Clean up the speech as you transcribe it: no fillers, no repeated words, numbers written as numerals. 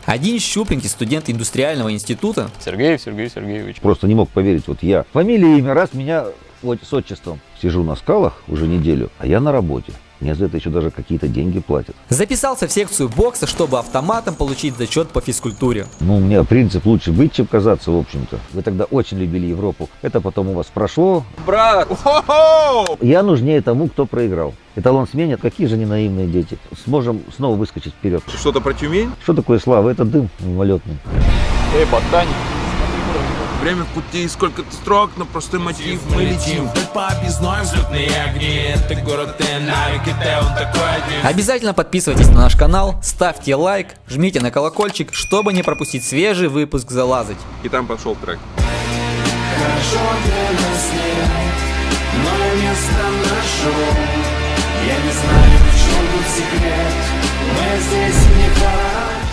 Один щупленький студент индустриального института Сергей Сергеевич. Просто не мог поверить, вот я. Фамилия, имя, раз меня вот с отчеством. Сижу на скалах уже неделю, а я на работе. Мне за это еще даже какие-то деньги платят. записался в секцию бокса, чтобы автоматом получить зачет по физкультуре. Ну, у меня принцип лучше быть, чем казаться, в общем-то. Вы тогда очень любили Европу. Это потом у вас прошло. Брат! Я нужнее тому, кто проиграл. Эталон сменят. Какие же они наивные дети. Сможем снова выскочить вперед. Что-то про Тюмень? Что такое слава? Это дым мимолетный. Эй, ботаник! Время в пути, сколько-то строк, но простой мотив, мы летим. По объездной взлетные огни. Это город Навик, он такой один. Обязательно подписывайтесь на наш канал, ставьте лайк, жмите на колокольчик, чтобы не пропустить свежий выпуск «Залазать». И там пошел трек. Хорошо для нас нет, но я место нашел. Я не знаю, в чем тут секрет, мы здесь не пора.